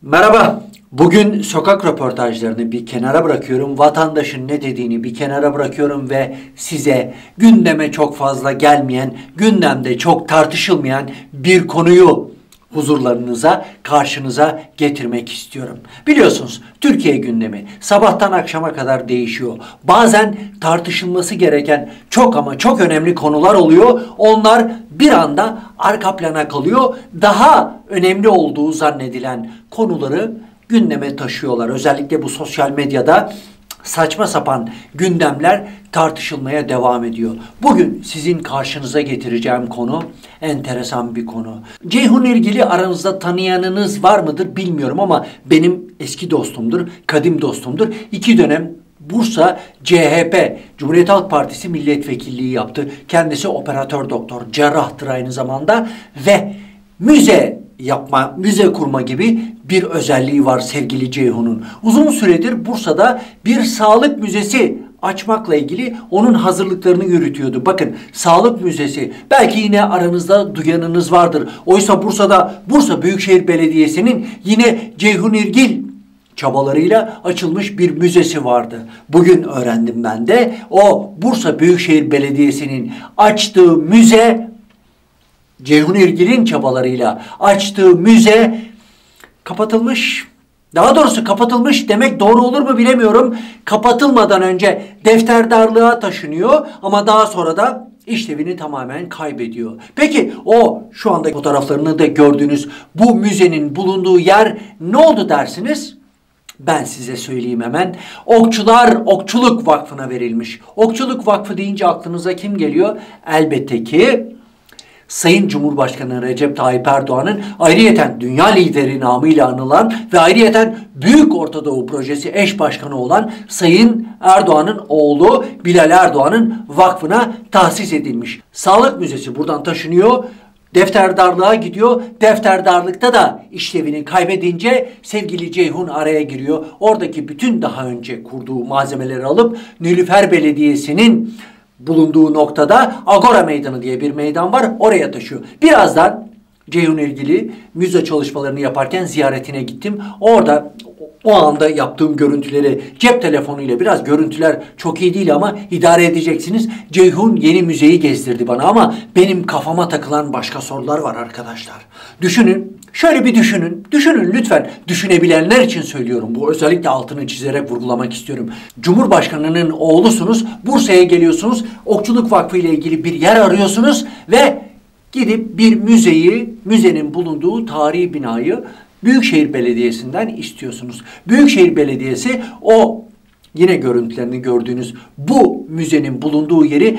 Merhaba. Bugün sokak röportajlarını bir kenara bırakıyorum. Vatandaşın ne dediğini bir kenara bırakıyorum ve size gündeme çok fazla gelmeyen, gündemde çok tartışılmayan bir konuyu huzurlarınıza, karşınıza getirmek istiyorum. Biliyorsunuz Türkiye gündemi sabahtan akşama kadar değişiyor. Bazen tartışılması gereken çok ama çok önemli konular oluyor. Onlar bir anda arka plana kalıyor. Daha önemli olduğu zannedilen konuları gündeme taşıyorlar. Özellikle bu sosyal medyada saçma sapan gündemler tartışılmaya devam ediyor. Bugün sizin karşınıza getireceğim konu enteresan bir konu. Ceyhun İrgil'i aranızda tanıyanınız var mıdır bilmiyorum ama benim eski dostumdur, kadim dostumdur. 2 dönem Bursa CHP, Cumhuriyet Halk Partisi milletvekilliği yaptı. Kendisi operatör doktor, cerrahtır aynı zamanda ve müze kurma gibi bir özelliği var sevgili Ceyhun'un. Uzun süredir Bursa'da bir sağlık müzesi açmakla ilgili onun hazırlıklarını yürütüyordu. Bakın, sağlık müzesi, belki yine aranızda duyanınız vardır. Oysa Bursa Büyükşehir Belediyesi'nin yine Ceyhun İrgil çabalarıyla açılmış bir müzesi vardı. Bugün öğrendim ben de, o Bursa Büyükşehir Belediyesi'nin açtığı müze, Ceyhun İrgil'in çabalarıyla açtığı müze kapatılmış. Daha doğrusu kapatılmış demek doğru olur mu bilemiyorum. Kapatılmadan önce defterdarlığa taşınıyor ama daha sonra da işlevini tamamen kaybediyor. Peki o şu anda fotoğraflarını da gördüğünüz bu müzenin bulunduğu yer ne oldu dersiniz? Ben size söyleyeyim hemen. Okçuluk Vakfı'na verilmiş. Okçuluk Vakfı deyince aklınıza kim geliyor? Elbette ki Sayın Cumhurbaşkanı Recep Tayyip Erdoğan'ın ayrıyeten dünya lideri namıyla anılan ve ayrıyeten Büyük Orta Doğu Projesi eş başkanı olan Sayın Erdoğan'ın oğlu Bilal Erdoğan'ın vakfına tahsis edilmiş. Sağlık Müzesi buradan taşınıyor, defterdarlığa gidiyor. Defterdarlıkta da işlevini kaybedince sevgili Ceyhun araya giriyor. Oradaki bütün daha önce kurduğu malzemeleri alıp Nilüfer Belediyesi'nin bulunduğu noktada Agora Meydanı diye bir meydan var. Oraya taşıyor. Birazdan Ceyhun İrgil'i müze çalışmalarını yaparken ziyaretine gittim. Orada o anda yaptığım görüntüleri cep telefonuyla, biraz görüntüler çok iyi değil ama idare edeceksiniz. Ceyhun yeni müzeyi gezdirdi bana ama benim kafama takılan başka sorular var arkadaşlar. Düşünün, şöyle bir düşünün. Düşünün lütfen. Düşünebilenler için söylüyorum. Bu özellikle altını çizerek vurgulamak istiyorum. Cumhurbaşkanının oğlusunuz. Bursa'ya geliyorsunuz. Okçuluk Vakfı ile ilgili bir yer arıyorsunuz ve gidip bir müzenin bulunduğu tarihi binayı Büyükşehir Belediyesi'nden istiyorsunuz. Büyükşehir Belediyesi o yine görüntülerini gördüğünüz bu müzenin bulunduğu yeri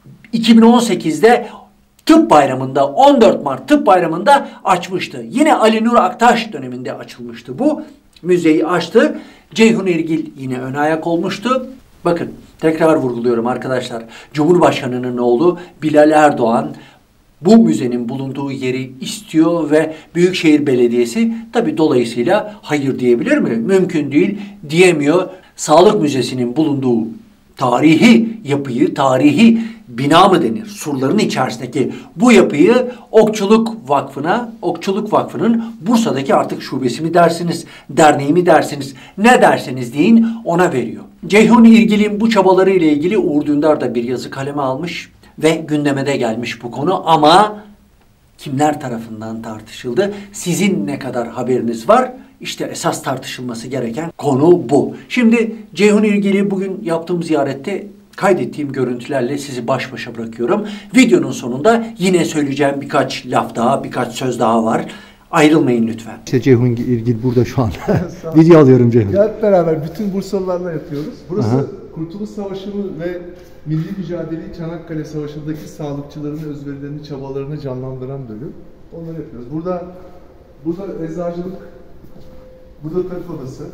2018'de Tıp Bayramı'nda, 14 Mart Tıp Bayramı'nda açmıştı. Yine Ali Nur Aktaş döneminde açılmıştı bu. Müzeyi açtı. Ceyhun İrgil yine ön ayak olmuştu. Bakın, tekrar vurguluyorum arkadaşlar. Cumhurbaşkanının oğlu Bilal Erdoğan bu müzenin bulunduğu yeri istiyor ve Büyükşehir Belediyesi tabii dolayısıyla hayır diyebilir mi? Mümkün değil, diyemiyor. Sağlık Müzesi'nin bulunduğu tarihi yapıyı, tarihi bina mı denir? Surların içerisindeki bu yapıyı Okçuluk Vakfı'nın Bursa'daki artık şubesi mi dersiniz, derneği mi dersiniz, ne derseniz deyin ona veriyor. Ceyhun İrgil'in bu çabaları ile ilgili Uğur Dündar da bir yazı kaleme almış ve gündeme de gelmiş bu konu ama kimler tarafından tartışıldı? Sizin ne kadar haberiniz var? İşte esas tartışılması gereken konu bu. Şimdi Ceyhun İrgil'i bugün yaptığım ziyarette kaydettiğim görüntülerle sizi baş başa bırakıyorum. Videonun sonunda yine söyleyeceğim birkaç laf daha, birkaç söz daha var. Ayrılmayın lütfen. İşte Ceyhun İrgil burada şu an. Video alıyorum Ceyhun. Hep beraber bütün Bursalılarla yapıyoruz. Burası Kurtuluş Savaşı ve milli mücadeleyi Çanakkale Savaşı'ndaki sağlıkçıların özverilerini, çabalarını canlandıran bölüm. Onları yapıyoruz. Burada eczacılık, burada tıp odası.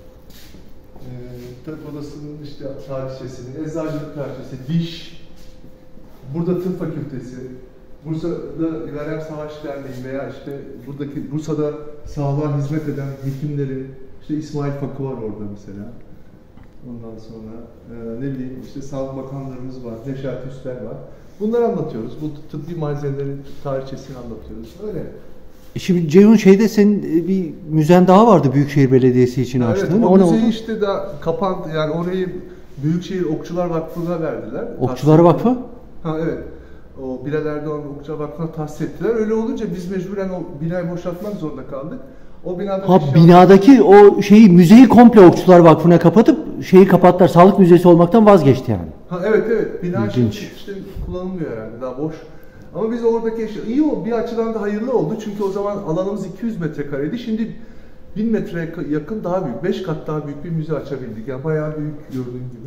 Tıp odasının işte tarihçesini, eczacılık tarihçesi, diş. Burada tıp fakültesi. Bursa'da İlerleyen Savaş Derneği veya işte buradaki Bursa'da sağlığa hizmet eden hekimlerin, işte İsmail Fakı var orada mesela. Ondan sonra ne bileyim işte Sağlık Bakanlarımız var, Neşet Üster var. Bunları anlatıyoruz. Bu tıbbi malzemelerin tarihçesini anlatıyoruz. Öyle. Şimdi Ceyhun şeyde senin bir müzen daha vardı Büyükşehir Belediyesi için Evet, açtığın. o ne müzeyi oldu? işte kapandı. Yani orayı Büyükşehir Okçular Vakfı'na verdiler. Okçular Vakfı? Ha evet. O Bilal Erdoğan Okçular Vakfı'na tahsis ettiler. Öyle olunca biz mecburen o binayı boşaltmak zorunda kaldık. O binada Ha, binadaki o müzeyi komple Okçular Vakfı'na kapatıp şeyi kapattılar. Sağlık müzesi olmaktan vazgeçti yani. Ha evet evet. Bina İlginç. şimdi işte kullanılmıyor herhalde. Daha boş. Ama biz oradaki iyi o bir açıdan da hayırlı oldu. Çünkü o zaman alanımız 200 metrekareydi. Şimdi 1000 metreye yakın daha büyük, 5 kat daha büyük bir müze açabildik. Yani bayağı büyük gördüğün gibi.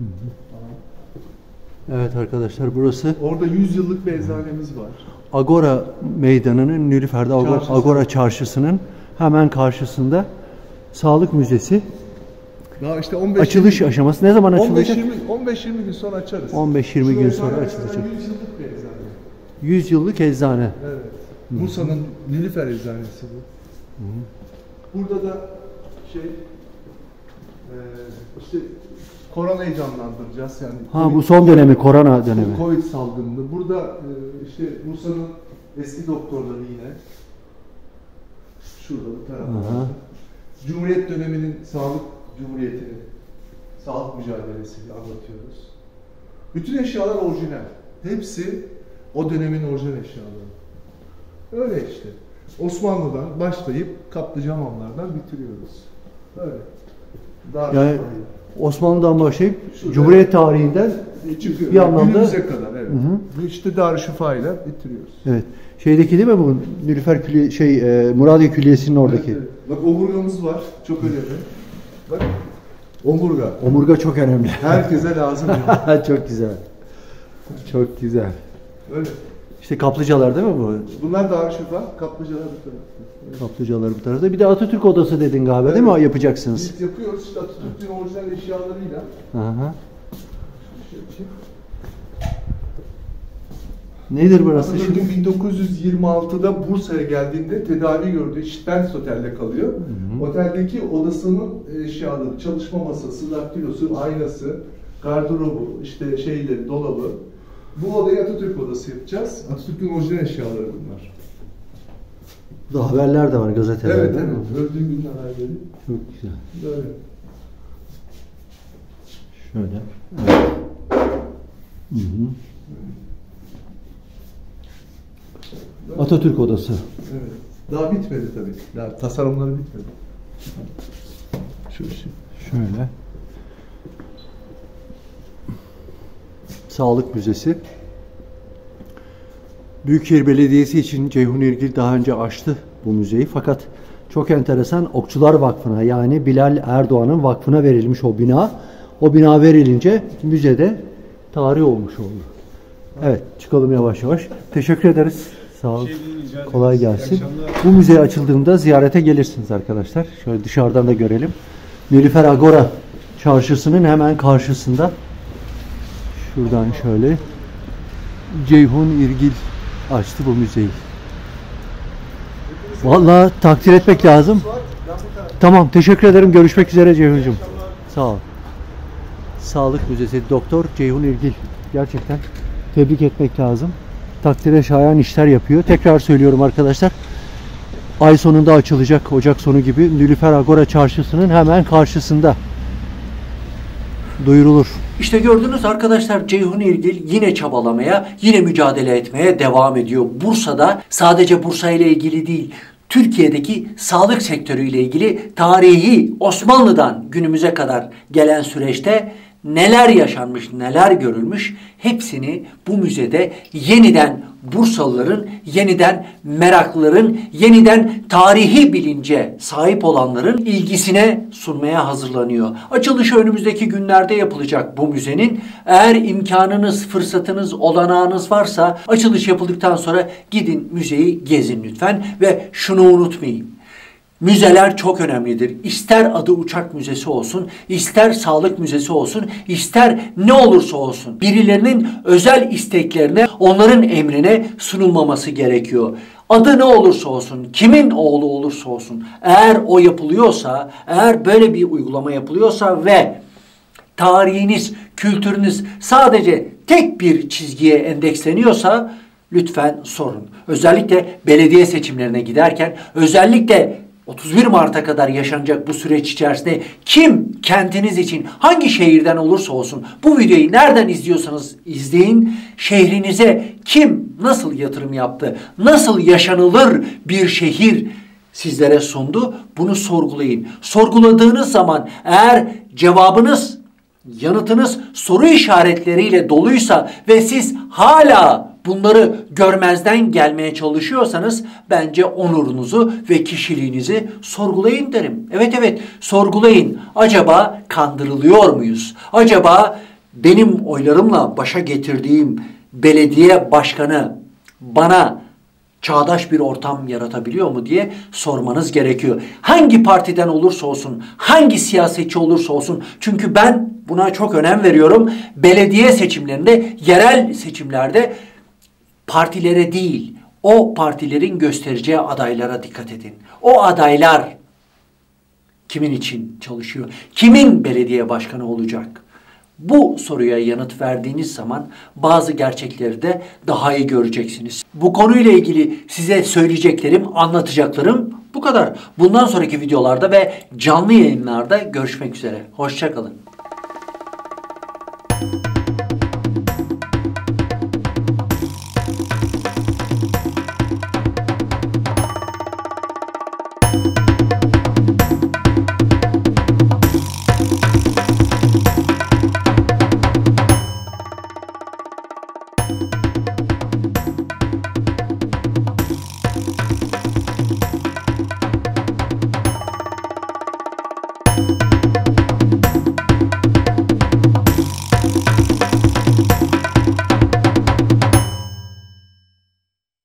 Evet arkadaşlar, burası Orada 100 yıllık bir eczanemiz var. Agora Meydanı'nın, Nilüfer'de Çarşısı. Agora Çarşısı'nın hemen karşısında Sağlık Müzesi. Daha işte 15 Açılış aşaması ne zaman açılacak? 15-20 gün sonra açarız. 15-20 gün sonra Şurada açılacak. 100 yıllık bir eczane. 100 yıllık eczane. Evet. Bursa'nın Nilüfer eczanesi bu. Burada da işte koronayı canlandıracağız yani. Ha, bu son dönemi, korona dönemi. Covid salgınında. Burada işte Bursa'nın eski doktorları yine. Şurada bu tarafta. Cumhuriyet döneminin Cumhuriyeti'nin sağlık mücadelesini anlatıyoruz. Bütün eşyalar orijinal. Hepsi o dönemin orijinal eşyaları. Öyle işte. Osmanlı'dan başlayıp Kaplıcamanlardan bitiriyoruz. Öyle. Daha Yani Osmanlı'dan başlayıp Şurada- Cumhuriyet tarihinden çıkıyor. bir anlamda. Günümüze kadar evet. Bu işte Darüşşafa ile bitiriyoruz. Evet. Şeydeki değil mi bu? Nilüfer Muradiye Külliyesi'nin oradaki. Evet, evet. Bak omurgamız var. Çok önemli. Bak. Omurga. Omurga çok önemli. Herkese lazım. Çok güzel. Çok güzel. Öyle. İşte kaplıcalar değil mi bu? Bunlar Darüşşafa, Kaplıcalar bu tarafta. Kaplıcalar bu tarafta. Bir de Atatürk Odası dedin galiba değil mi? Yapacaksınız. Biz yapıyoruz işte Atatürk'ün orijinal eşyalarıyla. Aha. Nedir burası şimdi? Atatürk'ün 1926'da Bursa'ya geldiğinde tedavi gördüğü Spence Otel'de kalıyor. Oteldeki odasının eşyaları, çalışma masası, daktilosu, aynası, gardırobu, işte şeyleri, dolabı. Bu odayı Atatürk odası yapacağız. Atatürk'ün orijinal eşyaları bunlar. Burada haberler de var, gazeteler. Evet, değil mi? evet. Öldüğüm günün haberleri. Çok güzel. Böyle. Şöyle. Evet. Hı-hı. Atatürk Odası. Evet. Daha bitmedi tabii. Daha tasarımları bitmedi. Şu. Şöyle. Sağlık Müzesi. Büyükşehir Belediyesi için Ceyhun İrgil daha önce açtı bu müzeyi. Fakat çok enteresan, Okçular Vakfı'na, yani Bilal Erdoğan'ın vakfına verilmiş o bina. O bina verilince müzede tarih olmuş oldu. Evet, çıkalım yavaş yavaş. Teşekkür ederiz. Sağ olun. Kolay gelsin. Bu müze açıldığında ziyarete gelirsiniz arkadaşlar. Şöyle dışarıdan da görelim. Nilüfer Agora Çarşısı'nın hemen karşısında. Şuradan şöyle Ceyhun İrgil açtı bu müzeyi. Vallahi takdir etmek lazım. Tamam, teşekkür ederim. Görüşmek üzere Ceyhun'cum. Sağ ol. Sağlık Müzesi Doktor Ceyhun İrgil. Gerçekten tebrik etmek lazım. Takdire şayan işler yapıyor. Tekrar söylüyorum arkadaşlar. Ay sonunda açılacak, Ocak sonu gibi, Nilüfer Agora Çarşısı'nın hemen karşısında. Duyurulur. İşte gördünüz arkadaşlar, Ceyhun İrgil yine çabalamaya, yine mücadele etmeye devam ediyor. Bursa'da sadece Bursa ile ilgili değil, Türkiye'deki sağlık sektörüyle ilgili tarihi Osmanlı'dan günümüze kadar gelen süreçte neler yaşanmış, neler görülmüş, hepsini bu müzede yeniden Bursalıların, yeniden meraklıların, yeniden tarihi bilince sahip olanların ilgisine sunmaya hazırlanıyor. Açılışı önümüzdeki günlerde yapılacak bu müzenin. Eğer imkanınız, fırsatınız, olanağınız varsa açılış yapıldıktan sonra gidin müzeyi gezin lütfen ve şunu unutmayın. Müzeler çok önemlidir. İster adı uçak müzesi olsun, ister sağlık müzesi olsun, ister ne olursa olsun. Birilerinin özel isteklerine, onların emrine sunulmaması gerekiyor. Adı ne olursa olsun, kimin oğlu olursa olsun, eğer o yapılıyorsa, eğer böyle bir uygulama yapılıyorsa ve tarihiniz, kültürünüz sadece tek bir çizgiye endeksleniyorsa Lütfen sorun. Özellikle belediye seçimlerine giderken, özellikle 31 Mart'a kadar yaşanacak bu süreç içerisinde kim kentiniz için hangi şehirden olursa olsun bu videoyu nereden izliyorsanız izleyin, şehrinize kim nasıl yatırım yaptı, nasıl yaşanılır bir şehir sizlere sundu, bunu sorgulayın. Sorguladığınız zaman eğer cevabınız, yanıtınız soru işaretleriyle doluysa ve siz hala bunları görmezden gelmeye çalışıyorsanız bence onurunuzu ve kişiliğinizi sorgulayın derim. Evet, sorgulayın. Acaba kandırılıyor muyuz? Acaba benim oylarımla başa getirdiğim belediye başkanı bana çağdaş bir ortam yaratabiliyor mu diye sormanız gerekiyor. Hangi partiden olursa olsun, hangi siyasetçi olursa olsun, çünkü ben buna çok önem veriyorum. Belediye seçimlerinde, yerel seçimlerde partilere değil, o partilerin göstereceği adaylara dikkat edin. O adaylar kimin için çalışıyor? Kimin belediye başkanı olacak? Bu soruya yanıt verdiğiniz zaman bazı gerçekleri de daha iyi göreceksiniz. Bu konuyla ilgili size söyleyeceklerim, anlatacaklarım bu kadar. Bundan sonraki videolarda ve canlı yayınlarda görüşmek üzere. Hoşça kalın.